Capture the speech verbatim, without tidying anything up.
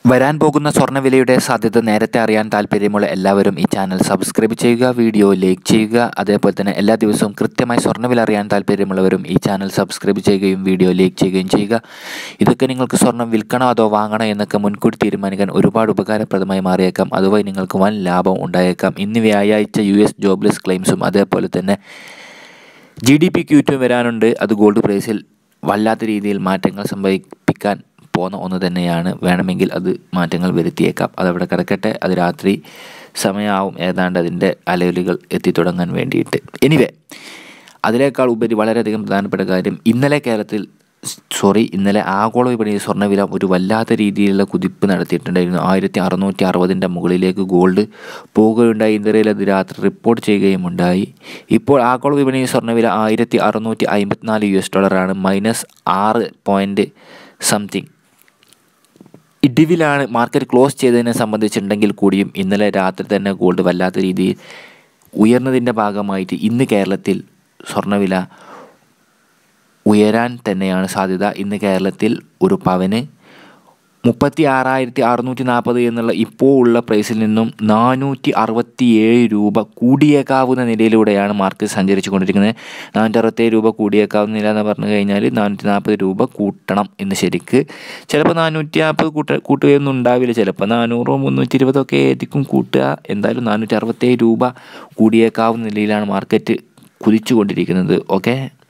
വരാൻ പോകുന്ന സ്വർണ്ണവിലയുടെ സാധ്യത നേരത്തെ അറിയാൻ താല്പര്യമുള്ള എല്ലാവരും ഈ ചാനൽ സബ്സ്ക്രൈബ് ചെയ്യുക, വീഡിയോ ലൈക്ക് ചെയ്യുക. അതേപോലെ തന്നെ എല്ലാ ദിവസവും കൃത്യമായി സ്വർണ്ണവില അറിയാൻ താല്പര്യമുള്ളവരും ഈ ചാനൽ സബ്സ്ക്രൈബ് ചെയ്യുകയും വീഡിയോ ലൈക്ക് ചെയ്യുകയും ചെയ്യുക. ഇതൊക്കെ നിങ്ങൾക്ക് സ്വർണ്ണം വിൽക്കണോ അതോ വാങ്ങണോ എന്നൊക്കെ മുൻകൂട്ടി തീരുമാനിക്കാൻ ഒരുപാട് ഉപകാരപ്രദമായി മാറിയേക്കാം. അതുവഴി നിങ്ങൾക്ക് വൻ ലാഭം ഉണ്ടായേക്കാം. ഇന്ന് വ്യാഴാഴ്ച യു എസ് ജോബ്ലെസ് ക്ലെയിംസും അതേപോലെ തന്നെ ജി ഡി പി ക്യൂറ്റും വരാനുണ്ട്. അത് ഗോൾഡ് പ്രൈസിൽ വല്ലാത്ത രീതിയിൽ മാറ്റങ്ങൾ സംഭവിപ്പിക്കാൻ പോകുന്ന ഒന്ന് തന്നെയാണ്. വേണമെങ്കിൽ അത് മാറ്റങ്ങൾ വരുത്തിയേക്കാം. അതവിടെ കിടക്കട്ടെ. അത് രാത്രി സമയമാവും ഏതാണ്ട് അതിൻ്റെ അലവലുകൾ എത്തിത്തുടങ്ങാൻ വേണ്ടിയിട്ട്. എനിവേ, അതിനേക്കാൾ ഉപരി വളരെയധികം പ്രധാനപ്പെട്ട കാര്യം, ഇന്നലെ കേരളത്തിൽ സോറി ഇന്നലെ ആഗോള വിപണിയിൽ സ്വർണ്ണവില ഒരു വല്ലാത്ത രീതിയിലുള്ള കുതിപ്പ് നടത്തിയിട്ടുണ്ടായിരുന്നു. ആയിരത്തി അറുന്നൂറ്റി അറുപതിൻ്റെ മുകളിലേക്ക് ഗോൾഡ് പോവുകയുണ്ടായി. ഇന്ത്യയിൽ അത് രാത്രി റിപ്പോർട്ട് ചെയ്യുകയും ഉണ്ടായി. ഇപ്പോൾ ആഗോള വിപണിയിൽ സ്വർണ്ണവില ആയിരത്തി അറുന്നൂറ്റി അമ്പത്തിനാല് യു എസ് ഡോളറാണ്. മൈനസ് ആറ് പോയിൻറ്റ് സംതിങ് ഇടിവിലാണ് മാർക്കറ്റ് ക്ലോസ് ചെയ്തതിനെ സംബന്ധിച്ചിട്ടുണ്ടെങ്കിൽ കൂടിയും ഇന്നലെ രാത്രി തന്നെ ഗോൾഡ് വല്ലാത്ത രീതിയിൽ ഉയർന്നതിൻ്റെ ഭാഗമായിട്ട് ഇന്ന് കേരളത്തിൽ സ്വർണ്ണവില ഉയരാൻ തന്നെയാണ് സാധ്യത. ഇന്ന് കേരളത്തിൽ ഒരു പവന് മുപ്പത്തി ആറായിരത്തി അറുന്നൂറ്റി നാൽപ്പത് എന്നുള്ള ഇപ്പോൾ ഉള്ള പ്രൈസിൽ നിന്നും നാനൂറ്റി അറുപത്തി ഏഴ് രൂപ കൂടിയേക്കാവുന്ന നിലയിലൂടെയാണ് മാർക്കറ്റ് സഞ്ചരിച്ചു കൊണ്ടിരിക്കുന്നത്. നാനൂറ്റി അറുപത്തേഴ് രൂപ കൂടിയേക്കാവുന്ന നില എന്ന് പറഞ്ഞു കഴിഞ്ഞാൽ നാനൂറ്റി നാൽപ്പത് രൂപ കൂട്ടണം എന്ന് ശരിക്ക്. ചിലപ്പോൾ നാനൂറ്റി നാൽപ്പത് കൂട്ട കൂട്ടുകയൊന്നും ഉണ്ടാവില്ല. ചിലപ്പോൾ നാനൂറോ മുന്നൂറ്റി ഇരുപതൊക്കെ ആയിരിക്കും കൂട്ടുക. എന്തായാലും നാനൂറ്റി അറുപത്തേഴ് രൂപ കൂടിയേക്കാവുന്ന നിലയിലാണ് മാർക്കറ്റ് കുതിച്ചു കൊണ്ടിരിക്കുന്നത്. ഓക്കെ.